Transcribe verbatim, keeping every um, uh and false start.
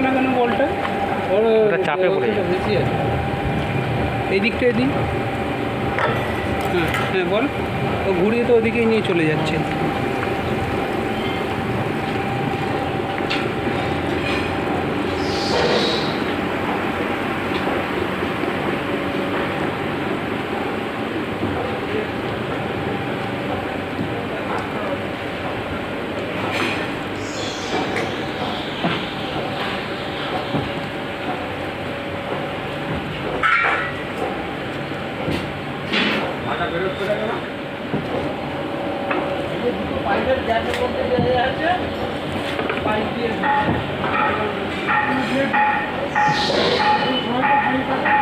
না কেন বলটা? ওর চাপে পড়ে বেশি আছে। এই দিকটা এদিক। হ্যাঁ হ্যাঁ বল। ও ঘুরিয়ে তো ওদিকেই নিয়ে চলে যাচ্ছে। পাইপের গ্যাসের মধ্যে দেওয়া আছে, পাইপ দিয়ে